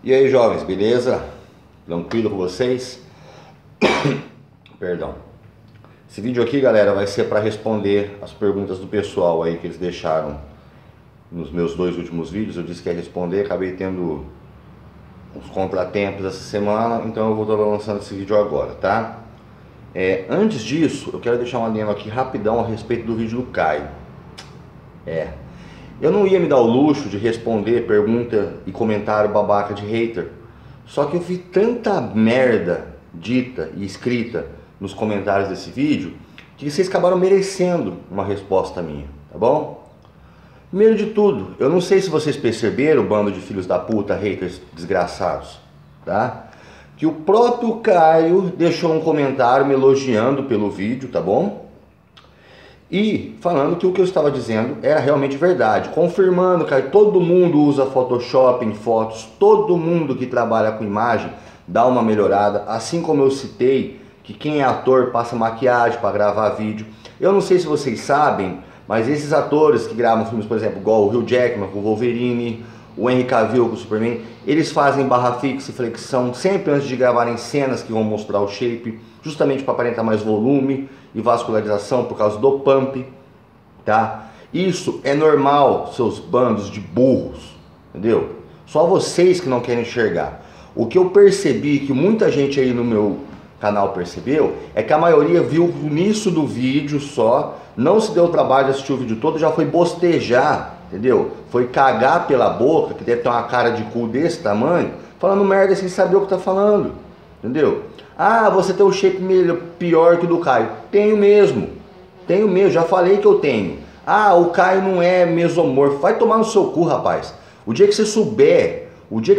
E aí, jovens, beleza? Tranquilo com vocês? Perdão. Esse vídeo aqui, galera, vai ser para responder as perguntas do pessoal aí que eles deixaram nos meus dois últimos vídeos. Eu disse que ia responder, acabei tendo uns contratempos essa semana, então eu vou estar lançando esse vídeo agora, tá? Antes disso, eu quero deixar um adendo aqui rapidão a respeito do vídeo do Caio. Eu não ia me dar o luxo de responder pergunta e comentário babaca de hater. Só que eu vi tanta merda dita e escrita nos comentários desse vídeo que vocês acabaram merecendo uma resposta minha, tá bom? Primeiro de tudo, eu não sei se vocês perceberam, bando de filhos da puta, haters desgraçados, tá? Que o próprio Caio deixou um comentário me elogiando pelo vídeo, tá bom? E falando que o que eu estava dizendo era realmente verdade, confirmando que todo mundo usa Photoshop em fotos, todo mundo que trabalha com imagem dá uma melhorada, assim como eu citei que quem é ator passa maquiagem para gravar vídeo. Eu não sei se vocês sabem, mas esses atores que gravam filmes, por exemplo, igual o Hugh Jackman com o Wolverine, o Henry Cavill com o Superman, eles fazem barra fixa e flexão sempre antes de gravarem cenas que vão mostrar o shape, justamente para aparentar mais volume e vascularização por causa do pump, tá? Isso é normal, seus bandos de burros, entendeu? Só vocês que não querem enxergar. O que eu percebi, que muita gente aí no meu canal percebeu, é que a maioria viu o início do vídeo só, não se deu o trabalho de assistir o vídeo todo, já foi bostejar, entendeu? Foi cagar pela boca, que deve ter uma cara de cu desse tamanho, falando merda sem saber o que tá falando, entendeu? Ah, você tem o shape pior que o do Caio. Tenho mesmo, já falei que eu tenho. Ah, o Caio não é mesomorfo. Vai tomar no seu cu, rapaz. O dia que você souber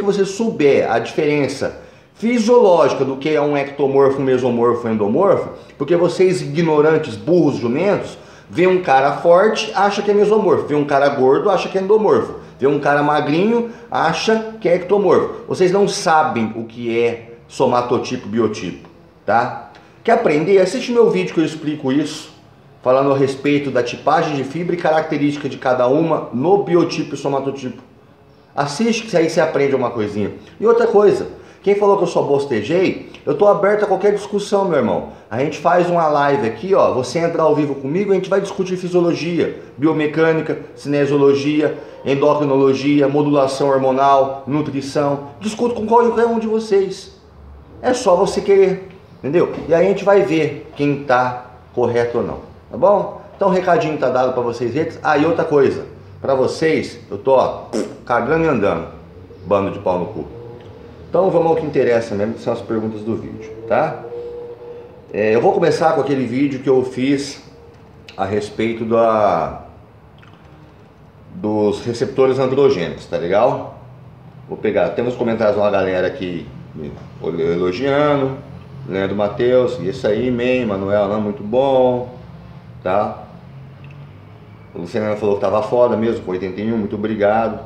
a diferença fisiológica do que é um ectomorfo, mesomorfo, endomorfo, porque vocês ignorantes, burros, jumentos, vê um cara forte, acha que é mesomorfo, vê um cara gordo, acha que é endomorfo, vê um cara magrinho, acha que é ectomorfo. Vocês não sabem o que é somatotipo, biotipo, tá? Quer aprender? Assiste meu vídeo que eu explico isso, falando a respeito da tipagem de fibra e característica de cada uma no biotipo e somatotipo. Assiste que aí você aprende uma coisinha. E outra coisa, quem falou que eu só bostejei, eu tô aberto a qualquer discussão, meu irmão. A gente faz uma live aqui, ó, você entra ao vivo comigo, a gente vai discutir fisiologia, biomecânica, cinesiologia, endocrinologia, modulação hormonal, nutrição. Discuto com qualquer um de vocês. É só você querer, entendeu? E aí a gente vai ver quem tá correto ou não, tá bom? Então o recadinho tá dado pra vocês. E outra coisa, pra vocês, eu tô, ó, cagando e andando, bando de pau no cu. Então vamos ao que interessa mesmo, que são as perguntas do vídeo, tá? Eu vou começar com aquele vídeo que eu fiz a respeito dos receptores androgênicos, tá legal? Vou pegar, temos comentários de uma galera aqui elogiando, Leandro Matheus, isso aí, Manuel, não, muito bom, tá? O Luciano falou que tava foda mesmo, com 81, muito obrigado.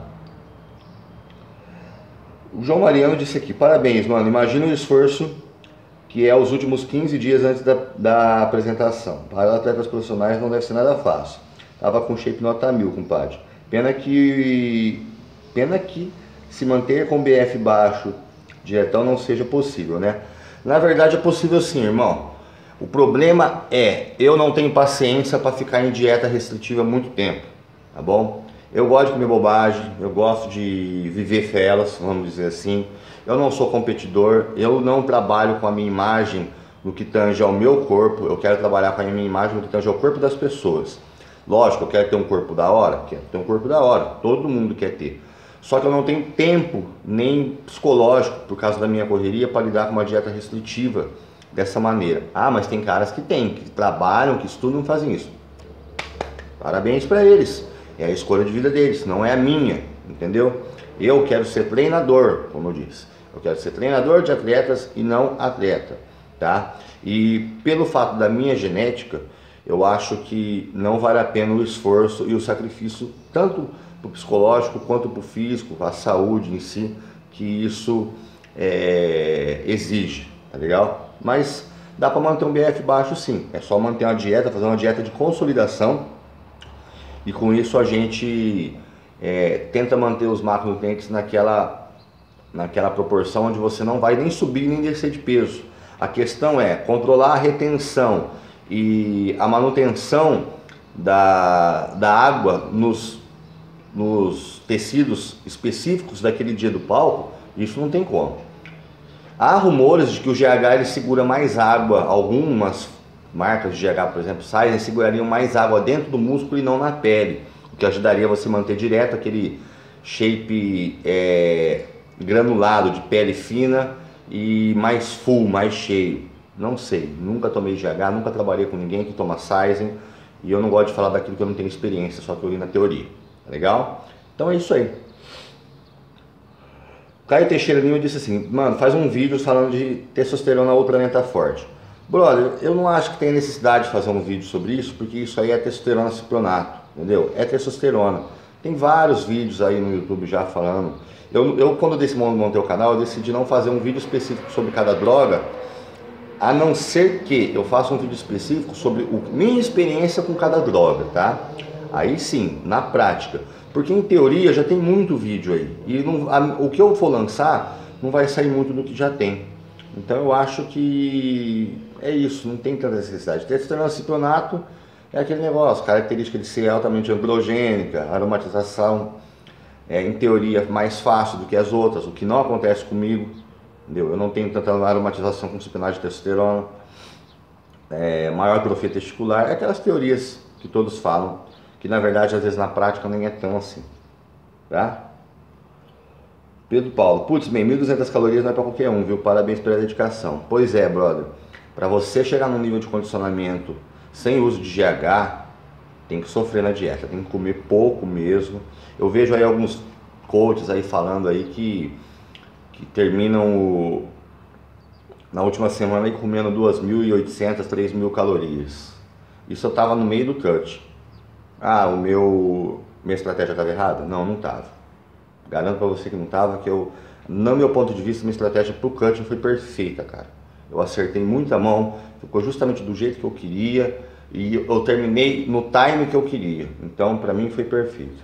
O João Mariano disse aqui, parabéns, mano, imagina o esforço que é os últimos 15 dias antes da apresentação. Para atletas profissionais não deve ser nada fácil. Tava com shape nota 1000, compadre. Pena que se manter com BF baixo, dietão, não seja possível, né? Na verdade é possível sim, irmão. O problema é, eu não tenho paciência para ficar em dieta restritiva muito tempo, tá bom? Eu gosto de comer bobagem, eu gosto de viver felas, vamos dizer assim. Eu não sou competidor, eu não trabalho com a minha imagem no que tange ao meu corpo. Eu quero trabalhar com a minha imagem no que tange ao corpo das pessoas. Lógico, eu quero ter um corpo da hora, quero ter um corpo da hora, todo mundo quer ter. Só que eu não tenho tempo, nem psicológico, por causa da minha correria, para lidar com uma dieta restritiva dessa maneira. Ah, mas tem caras que trabalham, que estudam e fazem isso. Parabéns para eles. É a escolha de vida deles, não é a minha, entendeu? Eu quero ser treinador, como eu disse. Eu quero ser treinador de atletas e não atleta, tá? E pelo fato da minha genética, eu acho que não vale a pena o esforço e o sacrifício, tanto para o psicológico quanto para o físico, para a saúde em si, que isso exige, tá legal? Mas dá para manter um BF baixo sim, é só manter uma dieta, fazer uma dieta de consolidação e com isso a gente tenta manter os macronutrientes naquela naquela proporção onde você não vai nem subir nem descer de peso. A questão é controlar a retenção e a manutenção da água nos tecidos específicos daquele dia do palco. Isso não tem como. Há rumores de que o GH ele segura mais água, algumas marcas de GH, por exemplo, Sizen, segurariam mais água dentro do músculo e não na pele, o que ajudaria você a manter direto aquele shape granulado, de pele fina e mais full, mais cheio. Não sei, nunca tomei GH, nunca trabalhei com ninguém que toma Sizen e eu não gosto de falar daquilo que eu não tenho experiência, só que eu li na teoria. Legal? Então é isso aí. Caio Teixeira Lima disse assim: mano, faz um vídeo falando de testosterona ou planeta forte. Brother, eu não acho que tem necessidade de fazer um vídeo sobre isso, porque isso aí é testosterona cipronato, entendeu? É testosterona. Tem vários vídeos aí no YouTube já falando. Eu quando eu montei o canal, eu decidi não fazer um vídeo específico sobre cada droga, a não ser que eu faça um vídeo específico sobre minha experiência com cada droga, tá? Aí sim, na prática. Porque em teoria já tem muito vídeo aí. E o que eu for lançar não vai sair muito do que já tem. Então eu acho que é isso, não tem tanta necessidade. Testosterona cipronato é aquele negócio, característica de ser altamente androgênica, aromatização em teoria mais fácil do que as outras, o que não acontece comigo, entendeu? Eu não tenho tanta aromatização com supinase de testosterona, maior atrofia testicular, é aquelas teorias que todos falam, que na verdade às vezes na prática nem é tão assim, tá? Pedro Paulo, putz, bem, 1.200 calorias não é pra qualquer um, viu? Parabéns pela dedicação. Pois é, brother, pra você chegar num nível de condicionamento sem uso de GH, tem que sofrer na dieta, tem que comer pouco mesmo. Eu vejo aí alguns coaches aí falando aí que terminam na última semana aí comendo 2.800, 3.000 calorias. Isso eu tava no meio do cut. Ah, minha estratégia estava errada? Não, não estava. Garanto pra você que não estava, que no meu ponto de vista, minha estratégia pro cutting foi perfeita, cara. Eu acertei muita mão, ficou justamente do jeito que eu queria e eu terminei no time que eu queria. Então, pra mim, foi perfeito.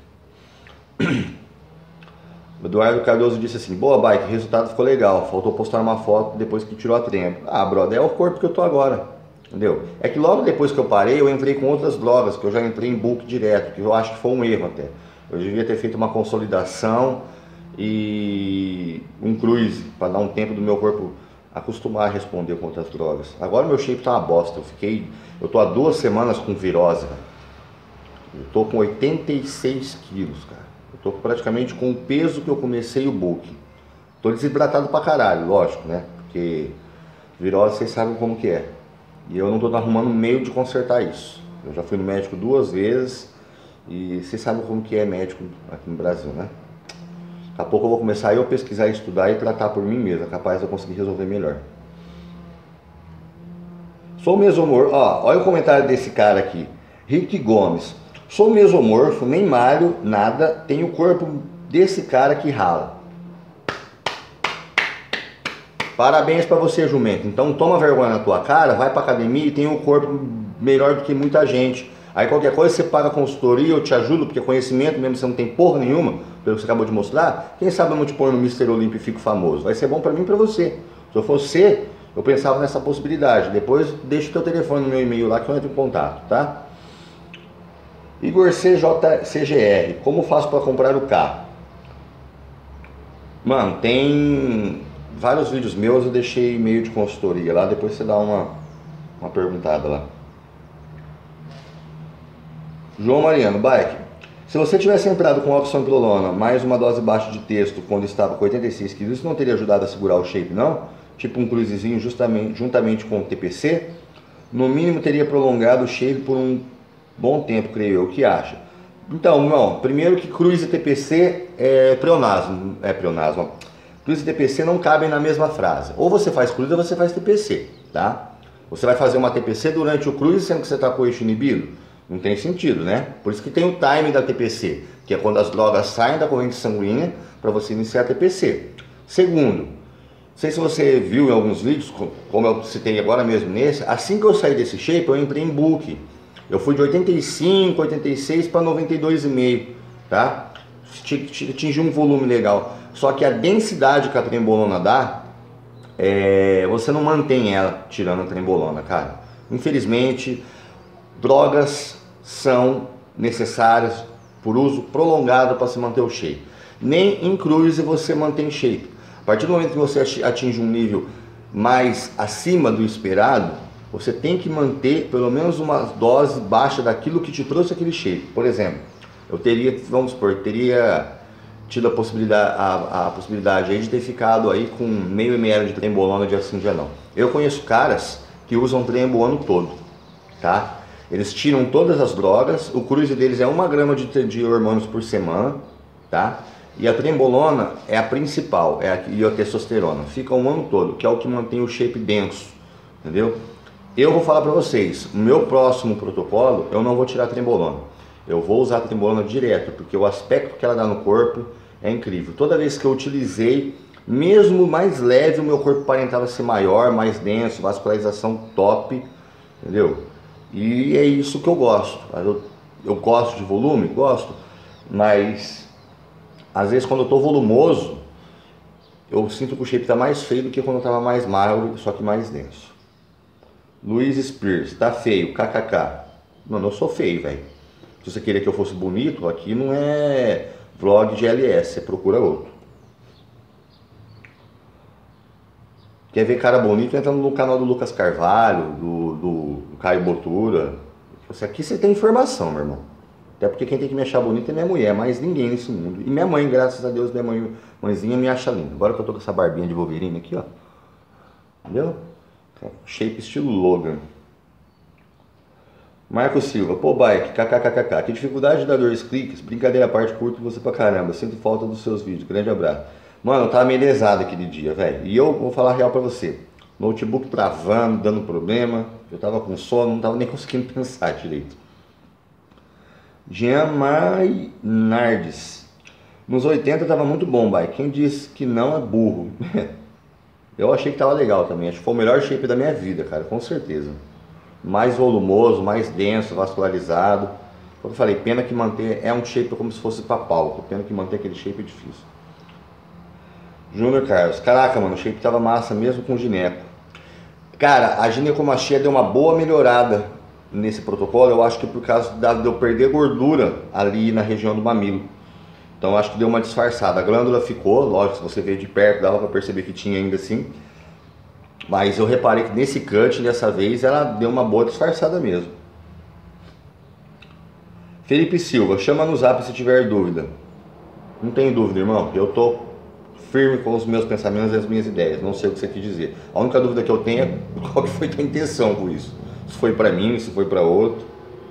Eduardo Cardoso disse assim: boa, Bike, o resultado ficou legal, faltou postar uma foto depois que tirou a trempa. Ah, brother, é o corpo que eu tô agora. Entendeu? É que logo depois que eu parei, eu entrei com outras drogas, que eu já entrei em bulk direto, que eu acho que foi um erro até. Eu devia ter feito uma consolidação e um cruise, para dar um tempo do meu corpo acostumar a responder com outras drogas. Agora meu shape tá uma bosta, eu tô há 2 semanas com virose, cara. Eu tô com 86 quilos, cara. Eu tô praticamente com o peso que eu comecei o bulk. Tô desidratado pra caralho, lógico, né? Porque virose vocês sabem como que é. E eu não estou arrumando meio de consertar isso. Eu já fui no médico 2 vezes e vocês sabem como que é médico aqui no Brasil, né? Daqui a pouco eu vou começar a pesquisar, estudar e tratar por mim mesmo. É capaz de eu conseguir resolver melhor. Sou mesomorfo. Olha o comentário desse cara aqui. Rick Gomes. Sou mesomorfo, nem malho, nada. Tenho o corpo desse cara que rala. Parabéns pra você, jumento. Então toma vergonha na tua cara, vai pra academia e tem um corpo melhor do que muita gente. Aí qualquer coisa você paga consultoria, eu te ajudo, porque conhecimento mesmo você não tem porra nenhuma, pelo que você acabou de mostrar. Quem sabe eu não te pôr no Mr. Olympia e fico famoso. Vai ser bom pra mim e pra você. Se eu fosse você, eu pensava nessa possibilidade. Depois deixa o teu telefone no meu e-mail lá que eu entro em contato, tá? Igor CJCGR, como faço pra comprar o carro? Mano, tem vários vídeos meus, eu deixei e-mail de consultoria lá, depois você dá uma perguntada lá. João Mariano, Bike, se você tivesse entrado com oxandrolona mais uma dose baixa de texto quando estava com 86 kg, isso não teria ajudado a segurar o shape, não? Tipo um cruisezinho juntamente com o TPC? No mínimo teria prolongado o shape por um bom tempo, creio eu. O que acha? Então, não, primeiro que cruise e TPC é pleonasmo. Cruise e TPC não cabem na mesma frase. Ou você faz cruise ou você faz TPC, tá? Você vai fazer uma TPC durante o cruise sendo que você está com o eixo inibido? Não tem sentido, né? Por isso que tem o time da TPC, que é quando as drogas saem da corrente sanguínea para você iniciar a TPC. Segundo, não sei se você viu em alguns vídeos, como eu citei agora mesmo nesse, assim que eu saí desse shape, eu entrei em bulk. Eu fui de 85, 86 para 92,5, tá? atingir um volume legal. Só que a densidade que a trembolona dá, você não mantém ela tirando a trembolona, cara. Infelizmente, drogas são necessárias por uso prolongado para se manter o shape. Nem em cruise você mantém shape. A partir do momento que você atinge um nível mais acima do esperado, você tem que manter pelo menos uma dose baixa daquilo que te trouxe aquele shape. Por exemplo, eu teria, vamos supor, tido a possibilidade aí de ter ficado aí com meio ml de trembolona de assim dia não. Eu conheço caras que usam trembo o ano todo, tá? Eles tiram todas as drogas, o cruise deles é 1 grama de hormônios por semana, tá? E a trembolona é a principal, e a testosterona. Fica um ano todo, que é o que mantém o shape denso, entendeu? Eu vou falar pra vocês, o meu próximo protocolo, eu não vou tirar a trembolona. Eu vou usar a trembolona direto, porque o aspecto que ela dá no corpo é incrível. Toda vez que eu utilizei, mesmo mais leve, o meu corpo aparentava ser maior, mais denso, vascularização top, entendeu? E é isso que eu gosto. Eu gosto de volume? Gosto, mas às vezes quando eu tô volumoso, eu sinto que o shape tá mais feio do que quando eu tava mais magro, só que mais denso. Luiz Spears, tá feio, kkk. Mano, eu sou feio, velho. Se você queria que eu fosse bonito, aqui não é vlog de LS, você procura outro. Quer ver cara bonito? Entra no canal do Lucas Carvalho, do Caio Botura. Aqui você tem informação, meu irmão. Até porque quem tem que me achar bonito é minha mulher, mais ninguém nesse mundo. E minha mãe, graças a Deus, mãezinha me acha linda. Agora que eu tô com essa barbinha de Wolverine aqui, ó. Entendeu? Shape estilo Logan. Marco Silva, pô bike, kkkk, que dificuldade de dar 2 cliques, brincadeira à parte, curto você pra caramba, sinto falta dos seus vídeos, grande abraço. Mano, eu tava meio lesado aquele dia, velho, e eu vou falar a real pra você, notebook travando, dando problema, eu tava com sono, não tava nem conseguindo pensar direito. Jean Maynardes, nos 80 tava muito bom, bike, quem disse que não é burro. Eu achei que tava legal também, acho que foi o melhor shape da minha vida, cara, com certeza. Mais volumoso, mais denso, vascularizado. Como eu falei, pena que manter é um shape como se fosse pra palco. Pena que manter aquele shape é difícil. Júnior Carlos, caraca, mano, o shape tava massa mesmo com gineco. Cara, a ginecomastia deu uma boa melhorada nesse protocolo. Eu acho que por causa de eu perder gordura ali na região do mamilo. Então acho que deu uma disfarçada. A glândula ficou, lógico, se você ver de perto, dava pra perceber que tinha ainda assim. Mas eu reparei que nesse cut, dessa vez, ela deu uma boa disfarçada mesmo. Felipe Silva, chama no zap se tiver dúvida. Não tenho dúvida, irmão. Eu tô firme com os meus pensamentos e as minhas ideias. Não sei o que você quis dizer. A única dúvida que eu tenho é qual que foi a tua intenção com isso. Se foi pra mim, se foi pra outro.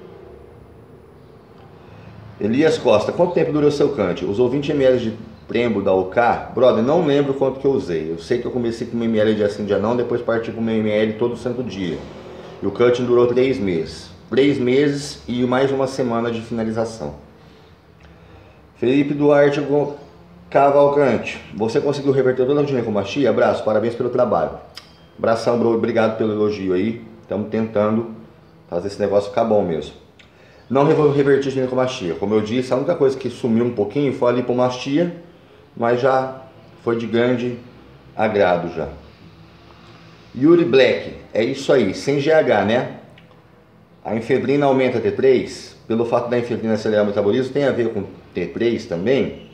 Elias Costa, quanto tempo durou o seu cante? Usou 20 ml de Trembo da OK? Brother, não lembro quanto que eu usei. Eu sei que eu comecei com 1 ml de assim dia não, depois parti com 1 ml todo santo dia. E o cutting durou 3 meses. 3 meses e mais uma semana de finalização. Felipe Duarte Cavalcante, você conseguiu reverter toda a ginecomastia? Abraço, parabéns pelo trabalho. Abração, bro, obrigado pelo elogio aí. Estamos tentando fazer esse negócio ficar bom mesmo. Não reverti ginecomastia. Como eu disse, a única coisa que sumiu um pouquinho foi a lipomastia, mas já foi de grande agrado já. Yuri Black, é isso aí, sem GH, né? A efedrina aumenta T3, pelo fato da efedrina acelerar o metabolismo, tem a ver com T3 também?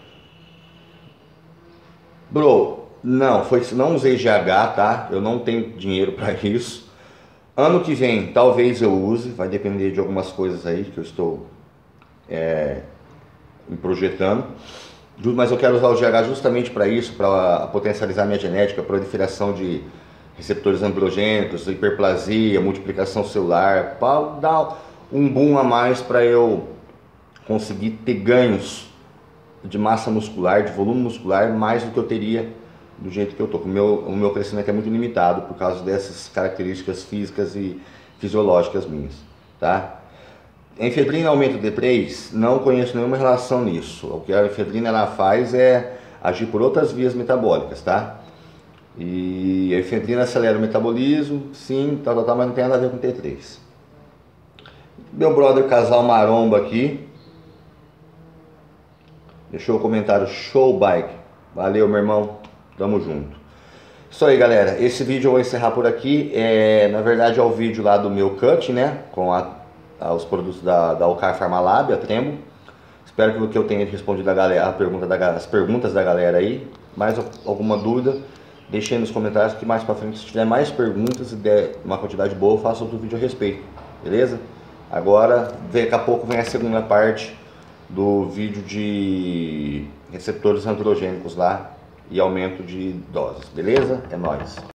Bro, não usei GH, tá? Eu não tenho dinheiro para isso. Ano que vem, talvez eu use, vai depender de algumas coisas aí que eu estou me projetando. Mas eu quero usar o GH justamente para isso, para potencializar minha genética, proliferação de receptores androgênicos, hiperplasia, multiplicação celular, para dar um boom a mais para eu conseguir ter ganhos de massa muscular, de volume muscular, mais do que eu teria do jeito que eu tô. O meu crescimento é muito limitado por causa dessas características físicas e fisiológicas minhas, tá? A efedrina aumenta o D3, não conheço nenhuma relação nisso. O que a efedrina ela faz é agir por outras vias metabólicas, tá? E a efedrina acelera o metabolismo, sim, mas não tem nada a ver com T3. Meu brother casal maromba aqui. Deixou o comentário show bike. Valeu, meu irmão. Tamo junto. Isso aí, galera. Esse vídeo eu vou encerrar por aqui. Na verdade é o vídeo lá do meu cut, né? Com os produtos da Ocar Farmalab, a Trembo. Espero que eu tenha respondido as perguntas da galera aí. Mais alguma dúvida, deixe aí nos comentários que mais pra frente, se tiver mais perguntas e der uma quantidade boa, eu faço outro vídeo a respeito. Beleza? Agora, daqui a pouco vem a segunda parte do vídeo de receptores androgênicos lá e aumento de doses. Beleza? É nóis!